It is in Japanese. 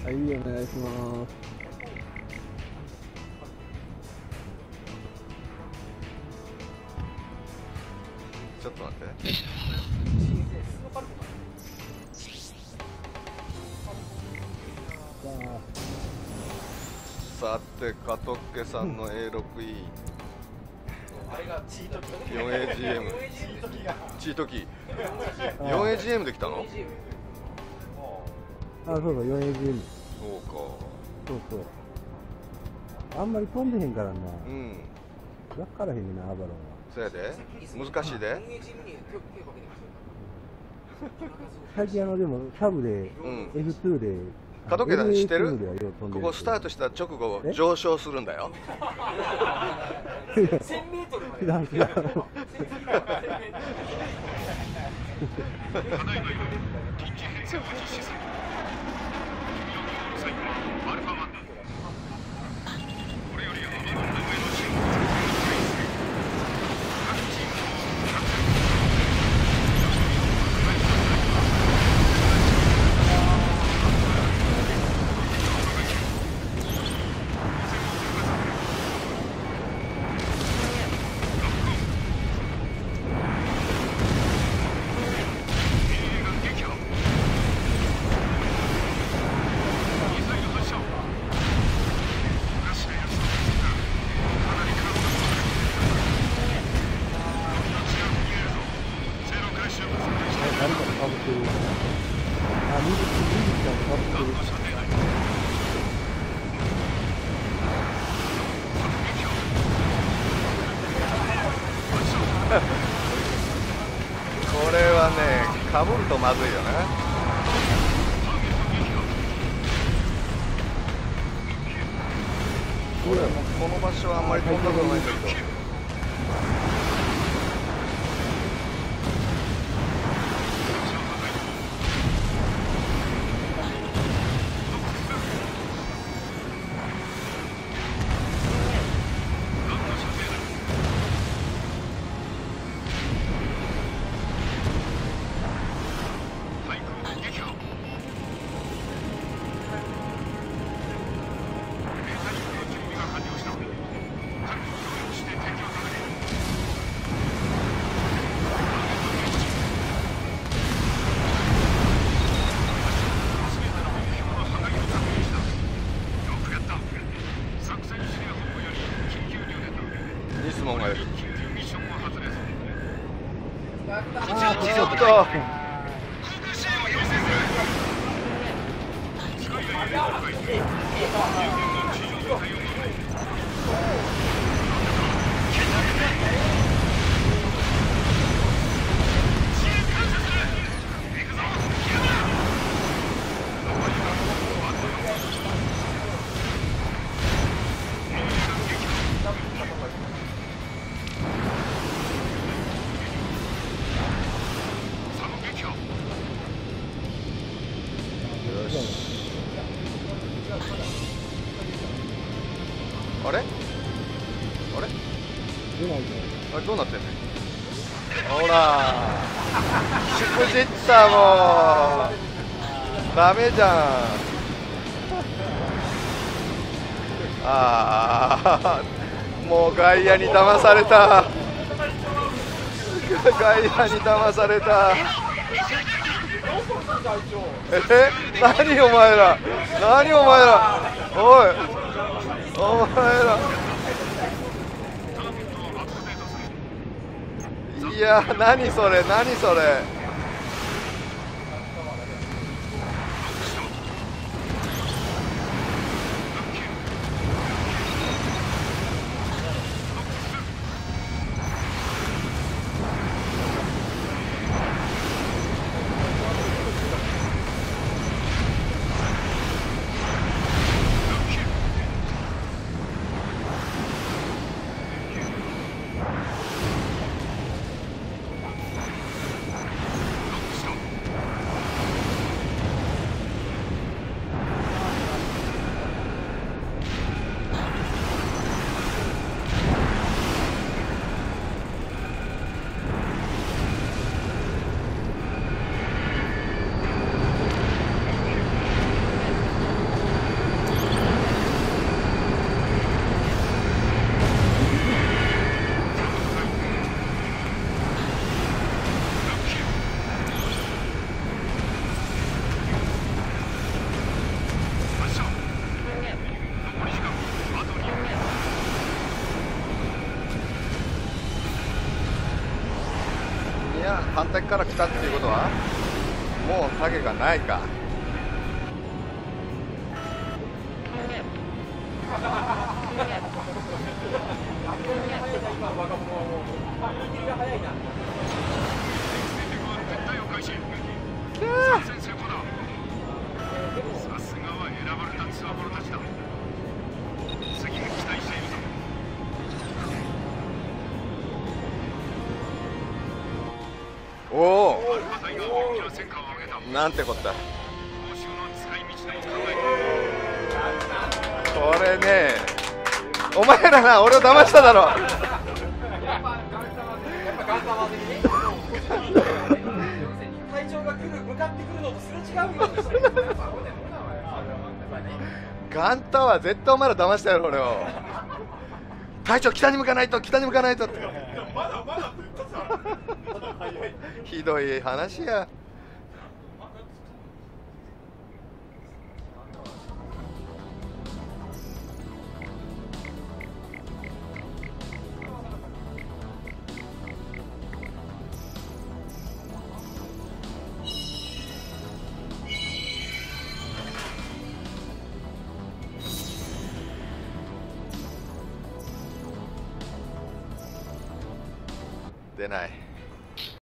はい、お願いします。 ちょっと待って。さて、加藤家さんの A6E、4AGM、チートキー、4AGM できたの？ あ、そうそう、4AGM。 そうか。 そうそう。あんまり飛んでへんからな。 うん。 わからへんねんな、アバロンは。 そやで難しいで。 最近でもサブで、F2 で加藤家さん知ってる？ こここスタートした直後上昇するんだよ。 1000メートルまで。 これはね、かぶるとまずいよね。この場所はあんまり飛んだことないんだけど。ニスモンがいる。ちょっと。あれ？あれ？あれどうなってんの？ほら、しくじったもう。ダメじゃん。ああ、もう外野に騙された。外野に騙された。何お前ら、何お前ら、おい、お前ら。いや、何それ、何それ。 反対から来たっていうことはもう影がないか。おお、なんてこった。これね、お前らな、俺を騙しただろ。 隊長が向かってくるのとすれ違うようにしてる。 ガンタは絶対お前ら騙したやろ俺を。隊長北に向かないと、北に向かないとって。ひどい話や。出ない。